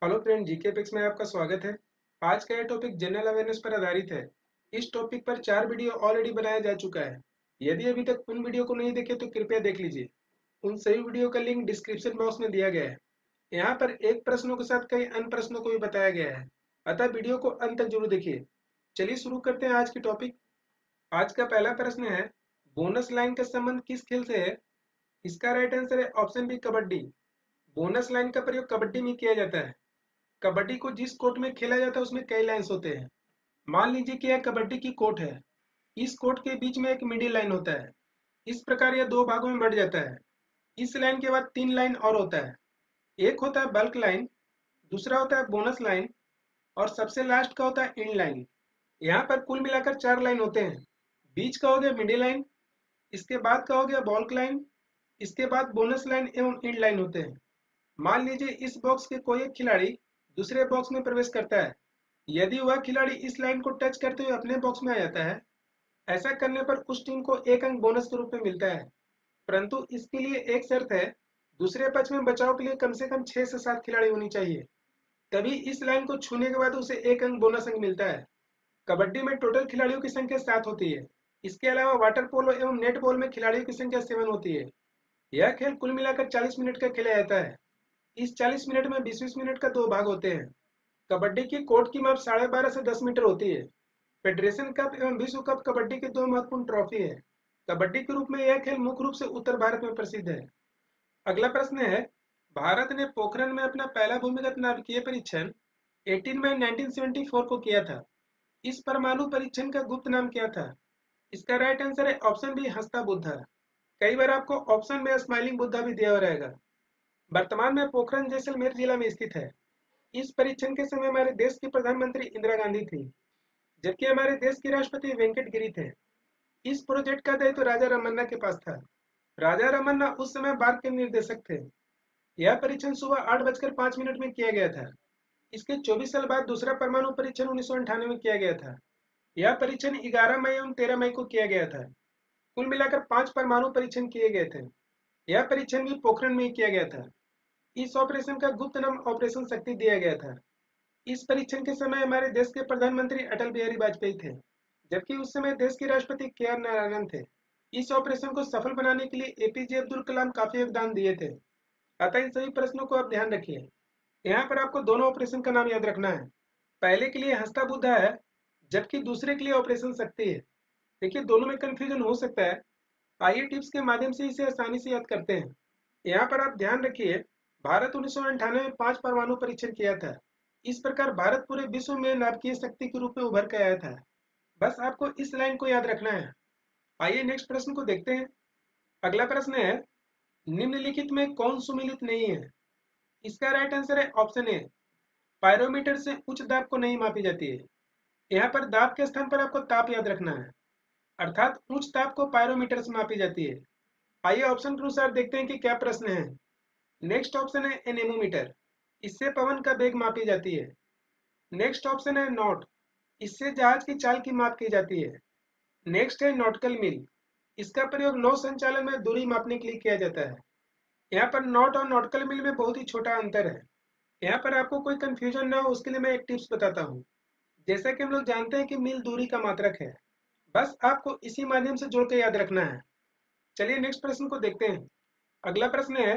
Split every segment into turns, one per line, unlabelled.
Hello friend, GK pics में आपका स्वागत है। आज का यह टॉपिक जनरल अवेयरनेस पर आधारित है। इस टॉपिक पर 4 वीडियो ऑलरेडी बनाया जा चुका है। यदि अभी तक उन वीडियो को नहीं देखे तो कृपया देख लीजिए। उन सभी वीडियो का लिंक डिस्क्रिप्शन बॉक्स में दिया गया है। यहाँ पर एक प्रश्नों के साथ कई अन्य प्रश्नों को भी बताया गया है, अतः वीडियो को अंत तक जरूर देखिए। चलिए शुरू करते हैं आज की टॉपिक। आज का पहला प्रश्न है, बोनस लाइन का संबंध किस खेल से है? इसका राइट आंसर है option B, kabaddi. Bonus line का प्रयोग कबड्डी में किया जाता है। कबड्डी को जिस कोर्ट में खेला जाता है उसमें कई लाइन्स होते हैं। मान लीजिए कि यह कबड्डी की कोर्ट है। इस कोर्ट के बीच में एक मिडिल लाइन होता है। इस प्रकार यह दो भागों में बढ़ जाता है। इस लाइन के बाद 3 लाइन और होता है। एक होता है बल्क लाइन, दूसरा होता है बोनस लाइन और सबसे लास्ट का होता है इंड लाइन। यहाँ पर कुल मिलाकर 4 लाइन होते हैं। बीच का हो गया मिडिल लाइन, इसके बाद का हो गया बल्क लाइन, इसके बाद बोनस लाइन एवं इंड लाइन होते हैं। मान लीजिए इस बॉक्स के कोई एक खिलाड़ी दूसरे बॉक्स में प्रवेश करता है। यदि वह खिलाड़ी इस लाइन को टच करते हुए अपने बॉक्स में आ जाता है, ऐसा करने पर उस टीम को 1 अंक बोनस के रूप में मिलता है। परंतु इसके लिए एक शर्त है, दूसरे पक्ष में बचाव के लिए कम से कम 6 से 7 खिलाड़ी होनी चाहिए, तभी इस लाइन को छूने के बाद उसे 1 अंक बोनस अंक मिलता है। कबड्डी में टोटल खिलाड़ियों की संख्या 7 होती है। इसके अलावा वाटर पोलो एवं नेट बॉल में खिलाड़ियों की संख्या 7 होती है। यह खेल कुल मिलाकर 40 मिनट का खेला जाता है। इस 40 मिनट में 20-20 मिनट का 2 भाग होते हैं। कबड्डी की कोर्ट की माप 12.5 से 10 मीटर होती है। फेडरेशन कप एवं विश्व कप कबड्डी के 2 महत्वपूर्ण ट्रॉफी है। कबड्डी के रूप में यह खेल मुख्य रूप से उत्तर भारत में प्रसिद्ध है। अगला प्रश्न है, भारत ने पोखरण में अपना पहला भूमिगत नाभिकीय परीक्षण 18 मई 1974 को किया था। इस परमाणु परीक्षण का गुप्त नाम क्या था? इसका राइट आंसर है ऑप्शन बी, हंसता बुद्धा। कई बार आपको ऑप्शन में स्माइलिंग बुद्धा भी दिया हुआ रहेगा। वर्तमान में पोखरण जैसलमेर जिला में स्थित है। इस परीक्षण के समय हमारे देश की प्रधानमंत्री इंदिरा गांधी थी, जबकि हमारे देश के राष्ट्रपति वेंकट गिरी थे। इस प्रोजेक्ट का दायित्व राजा रमन्ना के पास था। राजा रमन्ना उस समय बार्क के निर्देशक थे। यह परीक्षण सुबह 8:05 में किया गया था। इसके 24 साल बाद दूसरा परमाणु परीक्षण 1998 में किया गया था। यह परीक्षण 11 मई एवं 13 मई को किया गया था। कुल मिलाकर 5 परमाणु परीक्षण किए गए थे। यह परीक्षण भी पोखरण में ही किया गया था। इस ऑपरेशन का गुप्त नाम ऑपरेशन शक्ति दिया गया था। इस परीक्षण के समय हमारे देश के प्रधानमंत्री अटल बिहारी वाजपेयी थे, जबकि उस समय देश के राष्ट्रपति के.आर. नारायणन थे। इस ऑपरेशन को सफल बनाने के लिए एपीजे अब्दुल कलाम काफी योगदान दिए थे। अतः इन सभी प्रश्नों को आप ध्यान रखिए। यहाँ पर आपको दोनों ऑपरेशन का नाम याद रखना है। पहले के लिए हंसता बुद्धा है, जबकि दूसरे के लिए ऑपरेशन शक्ति है। देखिए, दोनों में कंफ्यूजन हो सकता है। आइए टिप्स के माध्यम से इसे आसानी से याद करते हैं। यहाँ पर आप ध्यान रखिए, भारत 1998 में 5 परमाणु परीक्षण किया था। इस प्रकार भारत पूरे विश्व में नाभिकीय शक्ति के रूप में उभर कर आया था। बस आपको इस लाइन को याद रखना है। आइए नेक्स्ट प्रश्न को देखते हैं। अगला प्रश्न है, निम्नलिखित में कौन सुमेलित नहीं है? इसका राइट आंसर है ऑप्शन ए, पायरोमीटर से उच्च दाब को नहीं मापी जाती है। यहाँ पर दाब के स्थान पर आपको ताप याद रखना है, अर्थात उच्च ताप को पायरोमीटर से मापी जाती है। आइए ऑप्शन के अनुसार देखते हैं कि क्या प्रश्न है। नेक्स्ट ऑप्शन है एनेमोमीटर, इससे पवन का वेग मापी जाती है। नेक्स्ट ऑप्शन है नॉट, इससे जहाज की चाल की माप की जाती है। नेक्स्ट है नॉटिकल मील, इसका प्रयोग नौ संचालन में दूरी मापने के लिए किया जाता है। यहाँ पर नॉट और नॉटिकल मील में बहुत ही छोटा अंतर है। यहाँ पर आपको कोई कंफ्यूजन ना हो उसके लिए मैं एक टिप्स बताता हूँ। जैसा कि हम लोग जानते हैं कि मील दूरी का मात्रक है, बस आपको इसी माध्यम से जोड़ के याद रखना है। चलिए नेक्स्ट प्रश्न को देखते हैं। अगला प्रश्न है,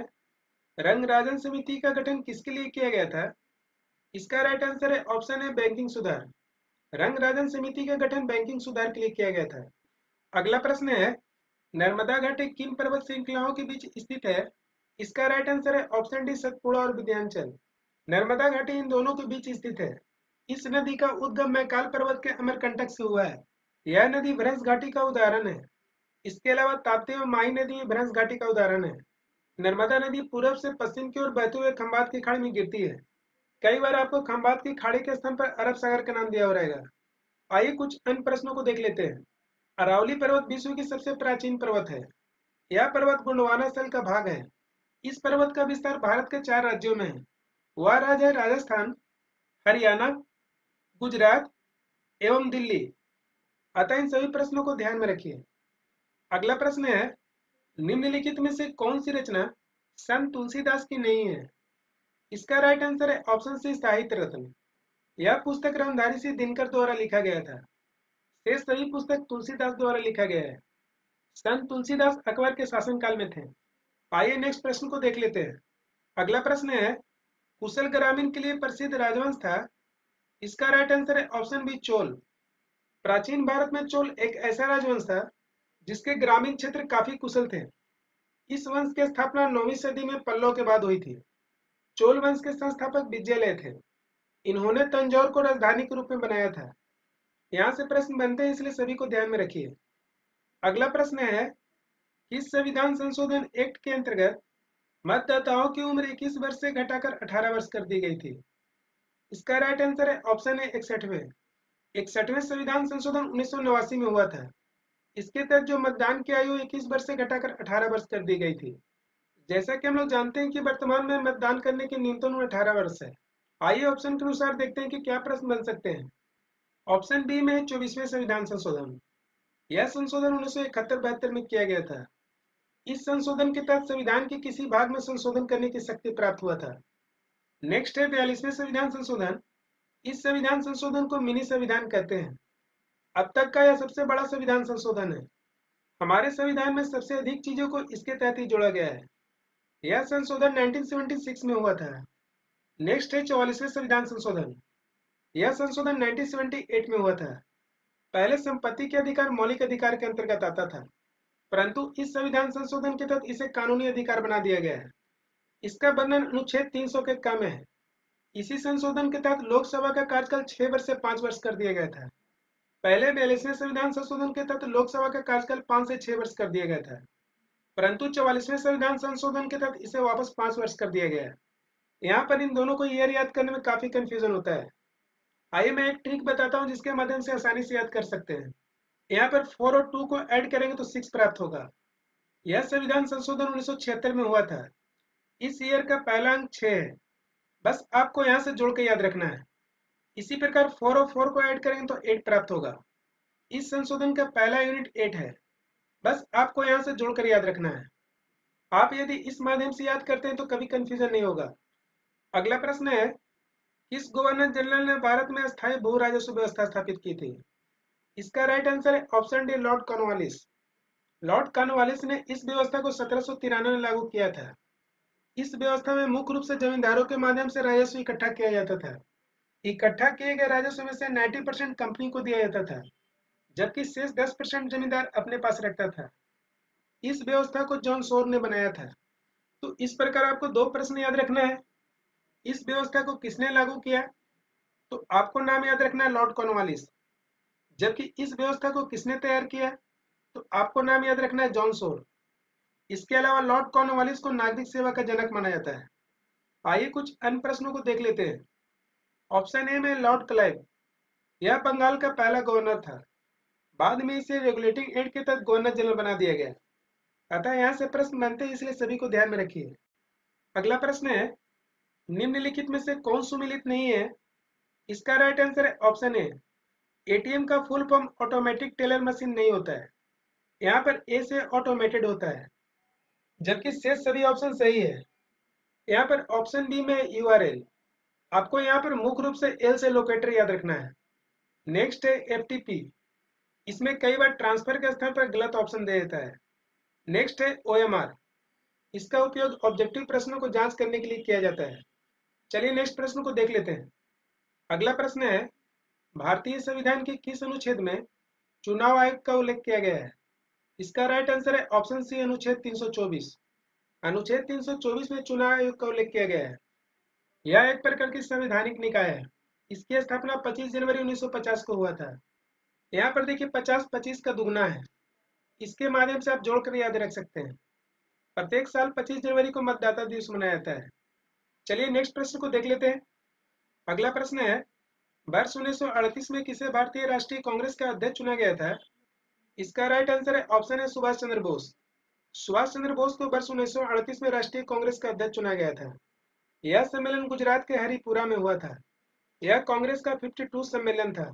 रंगराजन समिति का गठन किसके लिए किया गया था? इसका राइट आंसर है ऑप्शन है बैंकिंग सुधार। रंगराजन समिति का गठन बैंकिंग सुधार के लिए किया गया था। अगला प्रश्न है, नर्मदा घाटी किन पर्वत श्रृंखलाओं के बीच स्थित है? इसका राइट आंसर है ऑप्शन डी, सतपुड़ा और विंध्याचल। नर्मदा घाटी इन दोनों के बीच स्थित है। इस नदी का उद्गम मैकाल पर्वत के अमरकंटक से हुआ है। यह नदी भ्रंश घाटी का उदाहरण है। इसके अलावा ताप्ती और माही नदी भ्रंश घाटी का उदाहरण है। नर्मदा नदी पूर्व से पश्चिम की ओर बहते हुए खंबात की खाड़ी में गिरती है। कई बार आपको खंबात की खाड़ी के स्थान पर अरब सागर का नाम दिया हुआ रहेगा। आइए कुछ अन्य प्रश्नों को देख लेते हैं। अरावली पर्वत विश्व की सबसे प्राचीन पर्वत है। यह पर्वत गोंडवाना स्थल का भाग है। इस पर्वत का विस्तार भारत के 4 राज्यों में है। वह राज्य है राजस्थान, हरियाणा, गुजरात एवं दिल्ली। अतः इन सभी प्रश्नों को ध्यान में रखिए। अगला प्रश्न है, निम्नलिखित में से कौन सी रचना संत तुलसीदास की नहीं है? इसका राइट आंसर है ऑप्शन सी, साहित्य रत्न। यह पुस्तक रामधारी सिंह दिनकर द्वारा लिखा गया था। शेष सभी पुस्तक तुलसीदास द्वारा लिखा गया है। संत तुलसीदास अकबर के शासनकाल में थे। आइए नेक्स्ट प्रश्न को देख लेते हैं। अगला प्रश्न है, कुशल ग्रामीण के लिए प्रसिद्ध राजवंश था। इसका राइट आंसर है ऑप्शन बी, चोल। प्राचीन भारत में चोल एक ऐसा राजवंश था जिसके ग्रामीण क्षेत्र काफी कुशल थे। इस वंश की स्थापना 9वीं सदी में पल्लव के बाद हुई थी। चोल वंश के संस्थापक विजयलय थे। इन्होंने तंजौर को राजधानी के रूप में बनाया था। यहाँ से प्रश्न बनते हैं, इसलिए सभी को ध्यान में रखिए। अगला प्रश्न है, किस संविधान संशोधन एक्ट के अंतर्गत मतदाताओं की उम्र 21 वर्ष से घटाकर 18 वर्ष कर दी गई थी। इसका राइट आंसर है ऑप्शन ए, 61वें। 61वें संविधान संशोधन 1989 में हुआ था। इसके तहत जो मतदान की आयु 21 वर्ष से घटाकर 18 वर्ष कर दी गई थी। जैसा कि हम लोग जानते हैं कि वर्तमान में मतदान करने की न्यूनतम उम्र 18 वर्ष है। आइए ऑप्शन के अनुसार देखते हैं कि क्या प्रश्न बन सकते हैं। ऑप्शन बी में 24वें संविधान संशोधन। यह संशोधन 1971-72 में किया गया था। इस संशोधन के तहत संविधान के किसी भाग में संशोधन करने की शक्ति प्राप्त हुआ था। नेक्स्ट है 42वें संविधान संशोधन। इस संविधान संशोधन को मिनी संविधान कहते हैं। अब तक का यह सबसे बड़ा संविधान संशोधन है। हमारे संविधान में सबसे अधिक चीजों को इसके तहत ही जोड़ा गया है। यह संशोधन 1976 में हुआ था। नेक्स्ट है 44वें संविधान संशोधन। यह संशोधन 1978 में हुआ था। पहले संपत्ति के अधिकार मौलिक अधिकार के अंतर्गत आता था, परंतु इस संविधान संशोधन के तहत इसे कानूनी अधिकार बना दिया गया है। इसका वर्णन अनुच्छेद 300 के क में है। इसी संशोधन के तहत लोकसभा का कार्यकाल 6 वर्ष से 5 वर्ष कर दिया गया था। पहले 42वें संविधान संशोधन के तहत लोकसभा का कार्यकाल 5 से 6 वर्ष कर दिया गया था, परंतु 44वें संविधान संशोधन के तहत इसे वापस 5 वर्ष कर दिया गया है। यहाँ पर इन दोनों को ईयर याद करने में काफी कंफ्यूजन होता है। आइए मैं एक ट्रिक बताता हूँ जिसके माध्यम से आसानी से याद कर सकते हैं। यहाँ पर 4 और 2 को ऐड करेंगे तो 6 प्राप्त होगा। यह संविधान संशोधन 1976 में हुआ था। इस ईयर का पहला अंक 6 है। बस आपको यहाँ से जोड़ के याद रखना है। इसी प्रकार 4 और 4 को ऐड करेंगे तो 8 प्राप्त होगा। इस संशोधन का पहला यूनिट 8 है। बस आपको यहाँ से जोड़कर याद रखना है। आप यदि इस माध्यम से याद करते हैं तो कभी कंफ्यूजन नहीं होगा। अगला प्रश्न है, किस गवर्नर जनरल ने भारत में अस्थायी भू राजस्व व्यवस्था स्थापित की थी। इसका राइट आंसर है option D, Lord Cornwallis. Lord Cornwallis ने इस व्यवस्था को 1793 में लागू किया था। इस व्यवस्था में मुख्य रूप से जमींदारों के माध्यम से राजस्व इकट्ठा किया जाता था। इकट्ठा किए गए राजस्व में से 90% कंपनी को दिया जाता था, जबकि शेष 10% जमींदार अपने पास रखता था। इस व्यवस्था को जॉन सोर ने बनाया था। तो इस प्रकार आपको दो प्रश्न याद रखना है। इस व्यवस्था को किसने लागू किया, तो आपको नाम याद रखना है लॉर्ड कॉर्नवालिस। जबकि इस व्यवस्था को किसने तैयार किया, तो आपको नाम याद रखना है जॉन सोर। इसके अलावा लॉर्ड कॉर्नवालिस को नागरिक सेवा का जनक माना जाता है। आइए कुछ अन्य प्रश्नों को देख लेते हैं। ऑप्शन ए में लॉर्ड क्लाइव। यह बंगाल का पहला गवर्नर था। बाद में इसे रेगुलेटिंग एड के तहत गवर्नर जनरल बना दिया गया। अतः यहाँ से प्रश्न बनते हैं, इसलिए सभी को ध्यान में रखिए। अगला प्रश्न है, निम्नलिखित में से कौन सुमेलित नहीं है। इसका राइट आंसर है ऑप्शन ए, एटीएम का full form automatic teller machine नहीं होता है। यहाँ पर ए से ऑटोमेटेड होता है, जबकि शेष सभी ऑप्शन सही है। यहाँ पर ऑप्शन बी में यूआरएल। आपको यहाँ पर मुख्य रूप से एल से लोकेटर याद रखना है। नेक्स्ट है एफटीपी। इसमें कई बार ट्रांसफर के स्थान पर गलत ऑप्शन दे देता है। नेक्स्ट है ओएमआर। इसका उपयोग ऑब्जेक्टिव प्रश्नों को जांच करने के लिए किया जाता है। चलिए नेक्स्ट प्रश्न को देख लेते हैं। अगला प्रश्न है, भारतीय संविधान के किस अनुच्छेद में चुनाव आयोग का उल्लेख किया गया है। इसका राइट आंसर है ऑप्शन सी, अनुच्छेद 324। अनुच्छेद 324 में चुनाव आयोग का उल्लेख किया गया है। यह एक प्रकार की संवैधानिक निकाय है। इसकी स्थापना 25 जनवरी 1950 को हुआ था। यहाँ पर देखिए 50 25 का दुगना है। इसके माध्यम से आप जोड़कर याद रख सकते हैं। प्रत्येक साल 25 जनवरी को मतदाता दिवस मनाया जाता है। चलिए नेक्स्ट प्रश्न को देख लेते हैं। अगला प्रश्न है, वर्ष 1938 में किसे भारतीय राष्ट्रीय कांग्रेस का अध्यक्ष चुना गया था। इसका राइट आंसर है ऑप्शन है सुभाष चंद्र बोस। सुभाष चंद्र बोस को वर्ष 1938 में राष्ट्रीय कांग्रेस का अध्यक्ष चुना गया था। यह सम्मेलन गुजरात के हरिपुरा में हुआ था। यह कांग्रेस का 52 सम्मेलन था।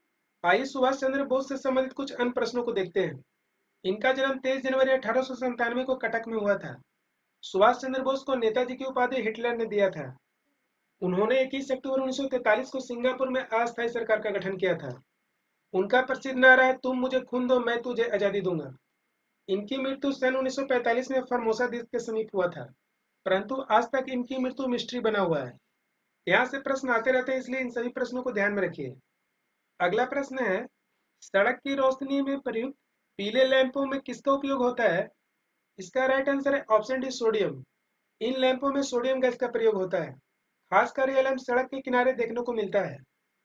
आइए सुभाष चंद्र बोस से संबंधित कुछ अन्य प्रश्नों को देखते हैं। इनका जन्म 23 जनवरी 1897 को कटक में हुआ था। सुभाष चंद्र बोस को नेताजी की उपाधि हिटलर ने दिया था। उन्होंने 21 अक्टूबर 1943 को सिंगापुर में अस्थायी सरकार का गठन किया था। उनका प्रसिद्ध नारा है, तुम मुझे खून दो मैं तुझे आजादी दूंगा। इनकी मृत्यु सन 1945 में फॉर्मोसा द्वीप के समीप हुआ था, परंतु आज तक इनकी मृत्यु मिस्ट्री बना हुआ है। यहाँ से प्रश्न आते रहते हैं, इसलिए इन सभी प्रश्नों को ध्यान में रखिए। अगला प्रश्न है, सड़क की रोशनी में प्रयुक्त पीले लैंपों में किसका उपयोग होता है? इसका राइट आंसर है ऑप्शन डी, सोडियम। इन लैंपों में सोडियम गैस का प्रयोग होता है। खासकर यह लैंप सड़क के किनारे देखने को मिलता है।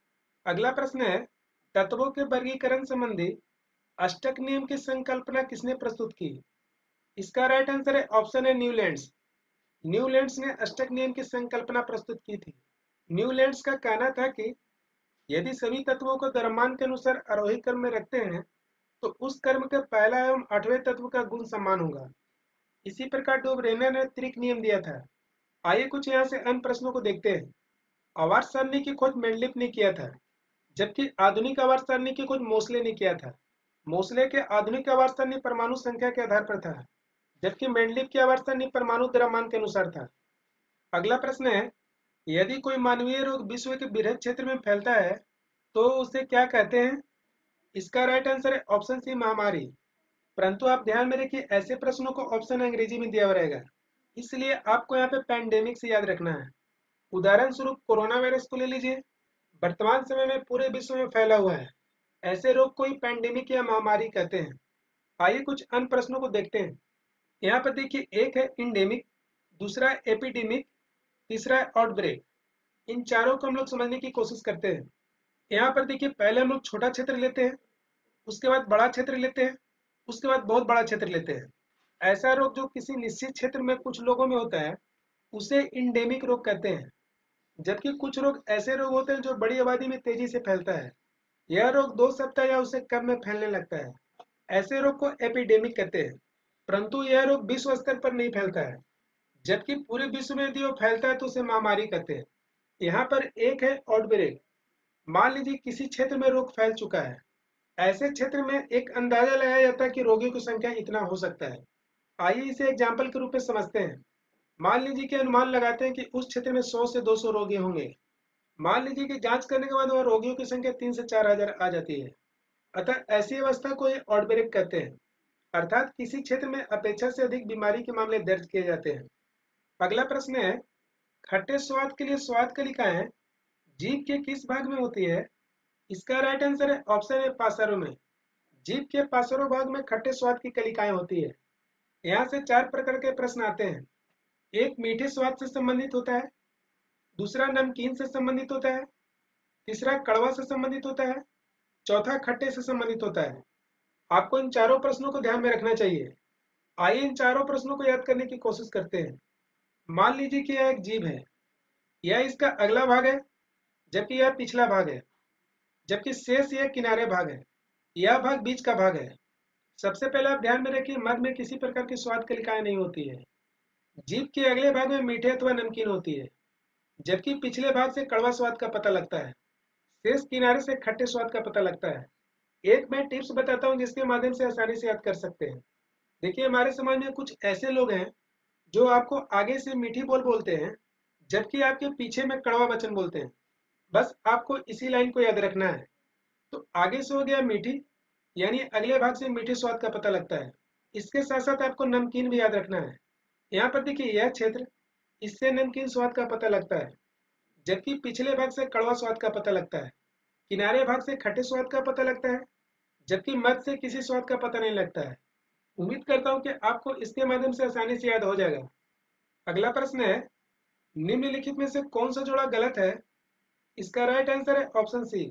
अगला प्रश्न है, तत्वों के वर्गीकरण संबंधी अष्टक नियम की संकल्पना किसने प्रस्तुत की? इसका राइट आंसर है ऑप्शन है न्यूलैंड्स। न्यूलैंड्स ने अष्टक नियम की संकल्पना प्रस्तुत की थी। न्यूलैंड्स का कहना था कि यदि सभी तत्वों को द्रव्यमान के अनुसार आरोही क्रम में रखते हैं तो उस क्रम के पहला एवं आठवें तत्व का गुण समान होगा। इसी प्रकार डोब्रेनर ने त्रिक नियम दिया था। आइए कुछ यहाँ से अन्य प्रश्नों को देखते हैं। आवर्त सारणी की खोज मेंडलीफ ने किया था, जबकि आधुनिक आवर्त सारणी की खोज मोसले ने किया था। मोसले के आधुनिक आवर्त सारणी परमाणु संख्या के आधार पर था, जबकि मेंडलीफ की आवर्त सारणी परमाणु द्रव्यमान के अनुसार था। अगला प्रश्न है, यदि कोई मानवीय रोग विश्व के बृहद क्षेत्र में फैलता है तो उसे क्या कहते हैं? इसका राइट आंसर है ऑप्शन सी, महामारी। परंतु आप ध्यान में रखिए, ऐसे प्रश्नों को ऑप्शन अंग्रेजी में दिया हुआ रहेगा, इसलिए आपको यहाँ पे पैंडेमिक से याद रखना है। उदाहरण स्वरूप कोरोना वायरस को ले लीजिए, वर्तमान समय में पूरे विश्व में फैला हुआ है। ऐसे रोग को ही पैंडेमिक या महामारी कहते हैं। आइए कुछ अन्य प्रश्नों को देखते हैं। यहाँ पर देखिए, एक है इंडेमिक, दूसरा है एपिडेमिक, तीसरा है आउटब्रेक। इन चारों को हम लोग समझने की कोशिश करते हैं। यहाँ पर देखिए, पहले हम लोग छोटा क्षेत्र लेते हैं, उसके बाद बड़ा क्षेत्र लेते हैं, उसके बाद बहुत बड़ा क्षेत्र लेते हैं। ऐसा रोग जो किसी निश्चित क्षेत्र में कुछ लोगों में होता है उसे इंडेमिक रोग कहते हैं। जबकि कुछ रोग ऐसे रोग होते हैं जो बड़ी आबादी में तेजी से फैलता है। यह रोग 2 सप्ताह या उससे कम में फैलने लगता है। ऐसे रोग को एपिडेमिक कहते हैं, परंतु यह रोग विश्व स्तर पर नहीं फैलता है। जबकि पूरे विश्व में यदि वो फैलता है तो उसे महामारी कहते हैं। यहाँ पर एक है आउटब्रेक। मान लीजिए किसी क्षेत्र में रोग फैल चुका है, ऐसे क्षेत्र में एक अंदाजा लगाया जाता है कि रोगियों की संख्या इतना हो सकता है। आइए इसे एग्जाम्पल के रूप में समझते हैं। मान लीजिए कि अनुमान लगाते हैं कि उस क्षेत्र में 100 से 200 रोगी होंगे। मान लीजिए कि जांच करने के बाद वह रोगियों की संख्या 3 से 4 हजार आ जाती है। अतः ऐसी अवस्था को आउटब्रेक कहते हैं, अर्थात किसी क्षेत्र में अपेक्षा से अधिक बीमारी के मामले दर्ज किए जाते हैं। अगला प्रश्न है, खट्टे स्वाद के लिए स्वाद कलिकाएं जीभ के किस भाग में होती है? इसका राइट आंसर है ऑप्शन है, पार्श्व में। जीभ के पार्श्व भाग में खट्टे स्वाद की कलिकाएं होती है। यहाँ से 4 प्रकार के प्रश्न आते हैं। एक मीठे स्वाद से संबंधित होता है, दूसरा नमकीन से संबंधित होता है, तीसरा कड़वा से संबंधित होता है, चौथा खट्टे से संबंधित होता है। आपको इन चारों प्रश्नों को ध्यान में रखना चाहिए। आइए इन चारों प्रश्नों को याद करने की कोशिश करते हैं। मान लीजिए कि यह एक जीभ है, यह इसका अगला भाग है, जबकि यह पिछला भाग है, जबकि शेष यह किनारे भाग है। यह भाग बीच का भाग है। सबसे पहले आप ध्यान में रखिए, मध्य में किसी प्रकार की स्वाद कलिकाएं नहीं होती है। जीभ के अगले भाग में मीठे अथवा नमकीन होती है, जबकि पिछले भाग से कड़वा स्वाद का पता लगता है। शेष किनारे से खट्टे स्वाद का पता लगता है। एक मैं टिप्स बताता हूँ जिसके माध्यम से आसानी से याद कर सकते हैं। देखिए, हमारे समाज में कुछ ऐसे लोग हैं जो आपको आगे से मीठी बोल बोलते हैं, जबकि आपके पीछे में कड़वा वचन बोलते हैं। बस आपको इसी लाइन को याद रखना है। तो आगे से हो गया मीठी, यानी अगले भाग से मीठे स्वाद का पता लगता है। इसके साथ साथ आपको नमकीन भी याद रखना है। यहाँ पर देखिए, यह क्षेत्र, इससे नमकीन स्वाद का पता लगता है, जबकि पिछले भाग से कड़वा स्वाद का पता लगता है। किनारे भाग से खट्टे स्वाद का पता लगता है, जबकि मध्य से किसी स्वाद का पता नहीं लगता है। उम्मीद करता हूँ कि आपको इसके माध्यम से आसानी से याद हो जाएगा। अगला प्रश्न है, निम्नलिखित में से कौन सा जोड़ा गलत है? इसका राइट आंसर है ऑप्शन सी।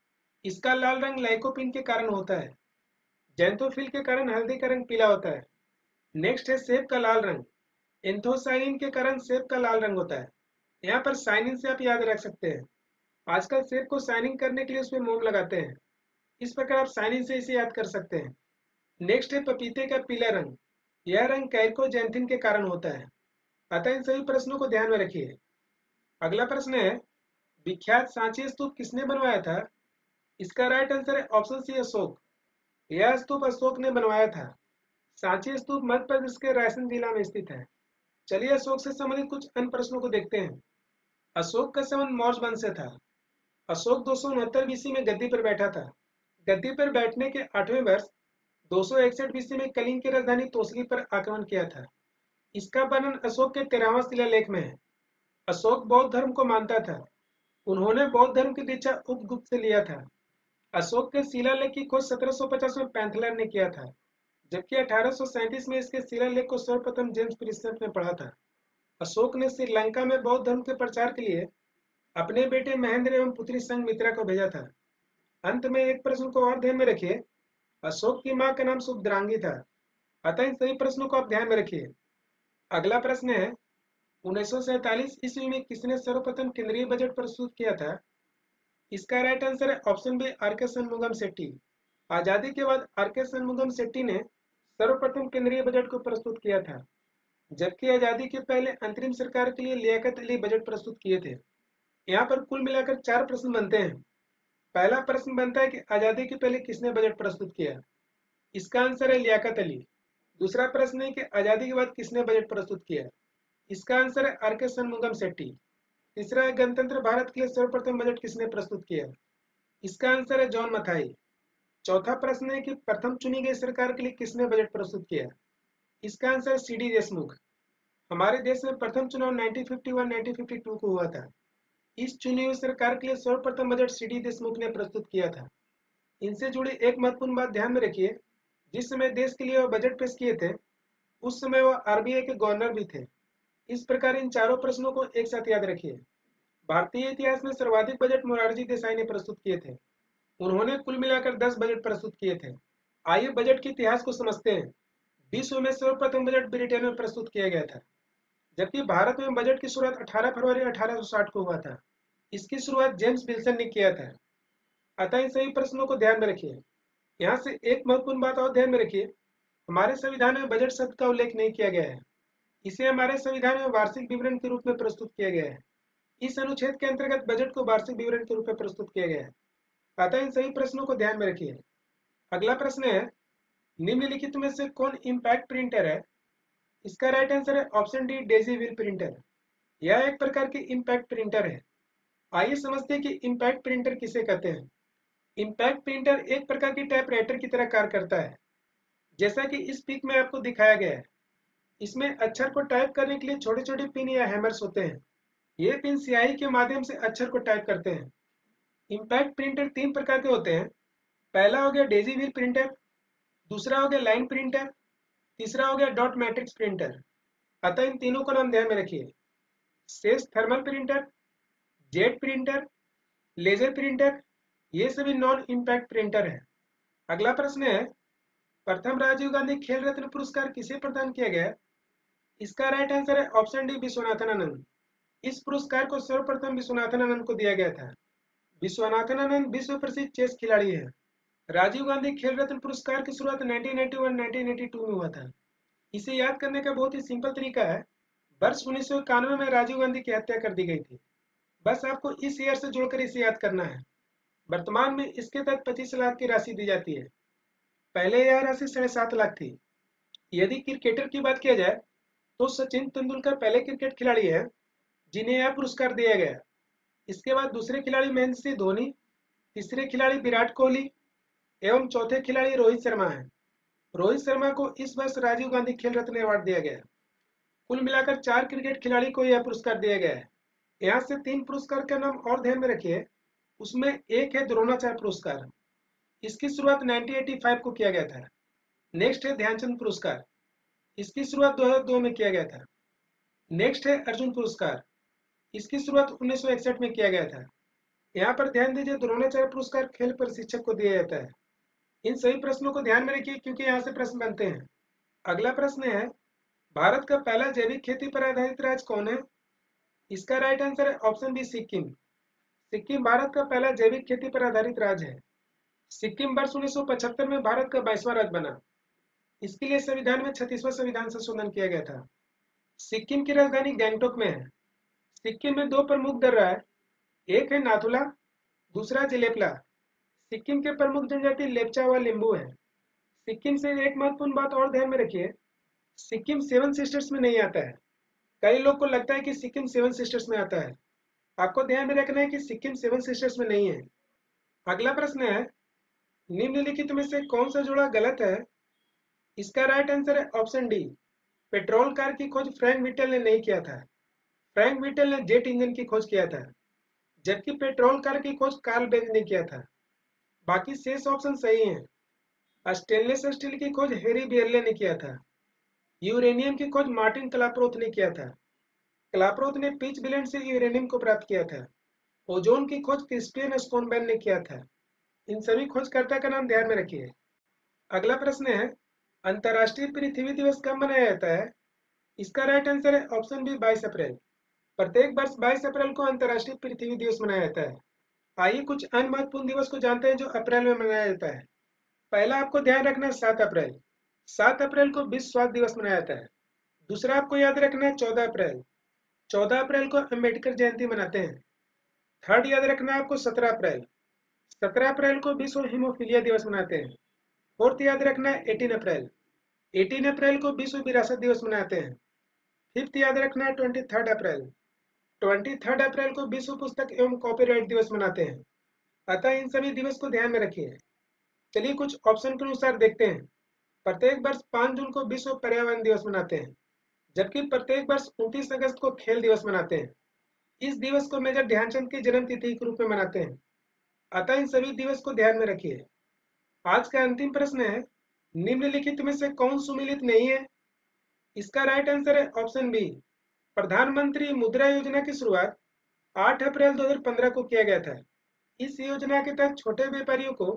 इसका लाल रंग लाइकोपिन के कारण होता है, जैंथोफिल के कारण हल्दी का रंग पीला होता है। नेक्स्ट है सेब का लाल रंग, एंथोसाइनिन के कारण सेब का लाल रंग होता है। यहाँ पर साइनिन से आप याद रख सकते हैं। आजकल सेब को साइनिंग करने के लिए उसमें मोम लगाते हैं, इस प्रकार आप साइनिन से इसे याद कर सकते हैं। नेक्स्ट है पपीते का पीला रंग, यह रंग कैरकोजैंथिन के कारण होता है। अतः इन सभी प्रश्नों को ध्यान में रखिए। अगला प्रश्न है, विख्यात सांची स्तूप किसने बनवाया था? इसका राइट आंसर है ऑप्शन सी, अशोक। यह स्तूप अशोक ने बनवाया था। सांची स्तूप मध्य प्रदेश के रायसेन जिला में स्थित है। चलिए अशोक से संबंधित कुछ अन्य प्रश्नों को देखते हैं। अशोक का संबंध मौर्य वंश से था। अशोक 269 बीसी में गद्दी पर बैठा था। गद्दी पर बैठने के 8वें वर्ष 261 बीसी में कलिंग की राजधानी तोसली पर आक्रमण किया था। इसका वर्णन अशोक के 13वां शिलालेख में है। अशोक बौद्ध धर्म को मानता था। उन्होंने बौद्ध धर्म की दीक्षा उपगुप्त से लिया था। अशोक के शिलालेख की खोज 1750 में पैंथलर ने किया था, जबकि 1837 में इसके शिलालेख को सर्वप्रथम जेम्स प्रिंसेप ने पढ़ा था। अशोक ने श्रीलंका में बौद्ध धर्म के प्रचार के लिए अपने बेटे महेंद्र एवं पुत्री संघमित्रा को भेजा था। अंत में एक प्रश्न को और ध्यान में रखिए। अशोक की मां का नाम सुभद्रांगी था। अतः इन सभी प्रश्नों को आप ध्यान में रखिए। अगला प्रश्न है, 1947 ईस्वी में किसने सर्वप्रथम केंद्रीय बजट प्रस्तुत किया था? इसका राइट आंसर है option B, R K Shanmugam Shetty. आजादी के बाद आर के शनमुगम शेट्टी ने सर्वप्रथम केंद्रीय बजट को प्रस्तुत किया था, जबकि आजादी के पहले अंतरिम सरकार के लिए लियाकत अली बजट प्रस्तुत किए थे। यहाँ पर कुल मिलाकर 4 प्रश्न बनते हैं। पहला प्रश्न बनता है कि आजादी के पहले किसने बजट प्रस्तुत किया? इसका आंसर है लियाकत अली। दूसरा प्रश्न है कि आजादी के बाद किसने बजट प्रस्तुत किया? इसका आंसर है आर के शनमुगम शेट्टी। तीसरा है गणतंत्र भारत के लिए सर्वप्रथम बजट किसने प्रस्तुत किया? इसका आंसर है जॉन मथाई। चौथा प्रश्न है कि प्रथम चुनी गई सरकार के लिए किसने बजट प्रस्तुत किया? इसका आंसर सी डी देशमुख। हमारे देश में प्रथम चुनाव 1951-1952 को हुआ था। इस चुनी हुई सरकार के लिए सर्वप्रथम बजट सी डी देशमुख ने प्रस्तुत किया था। इनसे जुड़ी एक महत्वपूर्ण बात ध्यान में रखिए, जिस समय देश के लिए वह बजट पेश किए थे उस समय वह आरबीआई के गवर्नर भी थे। इस प्रकार इन चारों प्रश्नों को एक साथ याद रखिए। भारतीय इतिहास में सर्वाधिक बजट मोरारजी देसाई ने प्रस्तुत किए थे। उन्होंने कुल मिलाकर 10 बजट प्रस्तुत किए थे। आइए बजट के इतिहास को समझते हैं। विश्व में सर्वप्रथम बजट ब्रिटेन में प्रस्तुत किया गया था, जबकि भारत में बजट की शुरुआत 18 फरवरी 1860 को हुआ था। इसकी शुरुआत जेम्स विल्सन ने किया था। अतः इन सभी प्रश्नों को ध्यान में रखिए। यहाँ से एक महत्वपूर्ण बात और ध्यान में रखिए, हमारे संविधान में बजट शब्द का उल्लेख नहीं किया गया है। इसे हमारे संविधान में वार्षिक विवरण के रूप में प्रस्तुत किया गया है। इस अनुच्छेद के अंतर्गत बजट को वार्षिक विवरण के रूप में प्रस्तुत किया गया है। अतः इन सभी प्रश्नों को ध्यान में रखिए। अगला प्रश्न है, निम्नलिखित में से कौन इम्पैक्ट प्रिंटर है? इसका राइट आंसर है option D, daisy wheel printer. यह एक प्रकार की इम्पैक्ट प्रिंटर है। आइए समझते हैं कि इम्पैक्ट प्रिंटर किसे कहते हैं। इम्पैक्ट प्रिंटर एक प्रकार की टाइपराइटर की तरह कार्य करता है, जैसा कि इस पिक में आपको दिखाया गया है। इसमें अक्षर को टाइप करने के लिए छोटे छोटे पिन या हैमर्स होते हैं। ये पिन स्याही के माध्यम से अक्षर को टाइप करते हैं। इम्पैक्ट प्रिंटर 3 प्रकार के होते हैं। पहला हो गया डेजी व्हील प्रिंटर, दूसरा हो गया लाइन प्रिंटर, तीसरा हो गया डॉट मैट्रिक्स प्रिंटर। अतः इन तीनों का नाम ध्यान में रखिए। शेष thermal printer, jet printer, laser printer, ये सभी नॉन इम्पैक्ट प्रिंटर है। अगला प्रश्न है, प्रथम राजीव गांधी खेल रत्न पुरस्कार किसे प्रदान किया गया? इसका राइट आंसर है ऑप्शन डी, विश्वनाथन आनंद। इस पुरस्कार को सर्वप्रथम विश्वनाथन आनंद को दिया गया था। विश्वनाथन आनंद विश्व प्रसिद्ध चेस खिलाड़ी है। राजीव गांधी खेल रत्न पुरस्कार की शुरुआत 1991-1982 में हुआ था। इसे याद करने का बहुत ही सिंपल तरीका है। वर्ष 1991 में राजीव गांधी की हत्या कर दी गई थी। बस आपको इस ईयर से जोड़कर इसे याद करना है। वर्तमान में इसके तहत 25 लाख की राशि दी जाती है। पहले यह राशि 7.5 लाख थी। यदि क्रिकेटर की बात किया जाए तो सचिन तेंदुलकर पहले क्रिकेट खिलाड़ी है जिन्हें यह पुरस्कार दिया गया। इसके बाद दूसरे खिलाड़ी महेंद्र सिंह धोनी, तीसरे खिलाड़ी विराट कोहली एवं चौथे खिलाड़ी रोहित शर्मा है। रोहित शर्मा को इस वर्ष राजीव गांधी खेल रत्न अवार्ड दिया गया। कुल मिलाकर 4 क्रिकेट खिलाड़ी को यह पुरस्कार दिया गया है। यहाँ से 3 पुरस्कार का नाम और ध्यान में रखिए। उसमें एक है द्रोणाचार्य पुरस्कार। इसकी शुरुआत 1985 को किया गया था। नेक्स्ट है ध्यानचंद पुरस्कार। इसकी शुरुआत 2002 में किया गया था। नेक्स्ट है अर्जुन पुरस्कार। इसकी शुरुआत 1961 में किया गया था। यहाँ पर ध्यान दीजिए, द्रोणाचार्य पुरस्कार खेल प्रशिक्षक को दिया जाता है। इन सभी प्रश्नों को ध्यान में रखिए क्योंकि यहाँ से प्रश्न बनते हैं। अगला प्रश्न है, भारत का पहला जैविक खेती पर आधारित राज्य कौन है? इसका राइट आंसर है ऑप्शन बी, सिक्किम। सिक्किम भारत का पहला जैविक खेती पर आधारित राज्य है। सिक्किम वर्ष 1975 में भारत का 22वां राज्य बना। इसके लिए संविधान में 36वां संविधान संशोधन किया गया था। सिक्किम की राजधानी गैंगटोक में है। सिक्किम में 2 प्रमुख दर्रा है, एक है नाथुला, दूसरा जेलेपला। सिक्किम के प्रमुख जनजाति लेप्चा व लिम्बू है। सिक्किम से एक महत्वपूर्ण बात और ध्यान में रखिए, सिक्किम 7 सिस्टर्स में नहीं आता है। कई लोग को लगता है कि सिक्किम 7 सिस्टर्स में आता है। आपको ध्यान में रखना है कि सिक्किम सेवन सिस्टर्स में नहीं है। अगला प्रश्न है, निम्नलिखित में से कौन सा जोड़ा गलत है? इसका राइट आंसर है ऑप्शन डी, पेट्रोल कार की खोज फ्रैंक व्हिटल ने नहीं किया था। फ्रैंक व्हिटल ने जेट इंजन की खोज किया था, जबकि पेट्रोल कार की खोज कार्ल बेंज ने किया था। बाकी शेष ऑप्शन सही हैं। स्टेनलेस स्टील की खोज हेरी बियरले ने किया था। यूरेनियम की खोज मार्टिन क्लाप्रोथ ने किया था। क्लाप्रोथ ने पिच ब्लेंड से यूरेनियम को प्राप्त किया था। ओजोन की खोज क्रिस्पियन स्टोनबैन ने किया था। इन सभी खोजकर्ता का नाम ध्यान में रखिए। अगला प्रश्न है, अंतर्राष्ट्रीय पृथ्वी दिवस कब मनाया जाता है? इसका राइट आंसर है ऑप्शन बी, 22 अप्रैल। प्रत्येक वर्ष 22 अप्रैल को अंतर्राष्ट्रीय पृथ्वी दिवस मनाया जाता है। आइए कुछ अन्य महत्वपूर्ण दिवस को जानते हैं जो अप्रैल में मनाया जाता है। पहला आपको ध्यान रखना है 7 अप्रैल। 7 अप्रैल को विश्व स्वास्थ्य दिवस मनाया जाता है। दूसरा आपको याद रखना है 14 अप्रैल। 14 अप्रैल को अम्बेडकर जयंती मनाते हैं। थर्ड याद रखना है आपको 17 अप्रैल। 17 अप्रैल को विश्व हीमोफीलिया दिवस मनाते हैं। फोर्थ याद रखना है 18 अप्रैल। 18 अप्रैल को विश्व विरासत दिवस मनाते हैं। फिफ्थ याद रखना है 23 अप्रैल। 23 अप्रैल को विश्व पुस्तक एवं कॉपीराइट दिवस मनाते हैं। अतः इन सभी दिवस को ध्यान में रखिए। चलिए कुछ ऑप्शन के अनुसार देखते हैं। प्रत्येक वर्ष 5 जून को विश्व पर्यावरण दिवस मनाते हैं, जबकि प्रत्येक वर्ष 29 अगस्त को खेल दिवस मनाते हैं। इस दिवस को मेजर ध्यानचंद की जन्म तिथि के रूप में मनाते हैं। अतः इन सभी दिवस को ध्यान में रखिए। आज का अंतिम प्रश्न है, निम्नलिखित में से कौन सुमेलित नहीं है? इसका राइट आंसर है ऑप्शन बी, प्रधानमंत्री मुद्रा योजना की शुरुआत 8 अप्रैल 2015 को किया गया था। इस योजना के तहत छोटे व्यापारियों को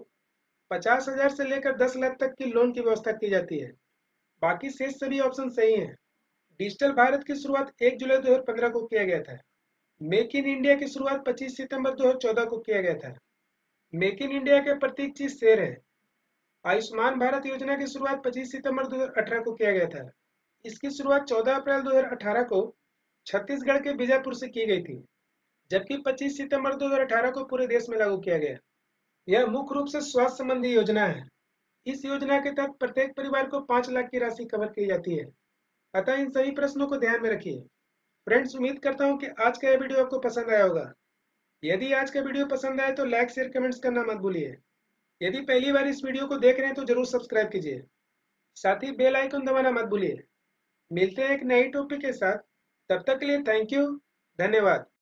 50,000 से लेकर 10 लाख तक की लोन की व्यवस्था की जाती है। बाकी शेष सभी ऑप्शन सही हैं। डिजिटल भारत की शुरुआत 1 जुलाई 2015 को किया गया था। मेक इन इंडिया की शुरुआत 25 सितंबर 2014 को किया गया था। मेक इन इंडिया के प्रतीक चीज शेर है। आयुष्मान भारत योजना की शुरुआत 25 सितंबर 2018 को किया गया था। इसकी शुरुआत 14 अप्रैल 2018 को छत्तीसगढ़ के बीजापुर से की गई थी, जबकि 25 सितंबर 2018 को पूरे देश में लागू किया गया। यह मुख्य रूप से स्वास्थ्य संबंधी योजना है। इस योजना के तहत प्रत्येक परिवार को 5 लाख की राशि कवर की जाती है। अतः इन सभी प्रश्नों को ध्यान में रखिए। फ्रेंड्स, उम्मीद करता हूँ कि आज का यह वीडियो आपको पसंद आया होगा। यदि आज का वीडियो पसंद आए तो लाइक शेयर कमेंट्स करना मत भूलिए। यदि पहली बार इस वीडियो को देख रहे हैं तो जरूर सब्सक्राइब कीजिए। साथ ही बेल आइकन दबाना मत भूलिए। मिलते हैं एक नई टॉपिक के साथ। तब तक के लिए थैंक यू। धन्यवाद।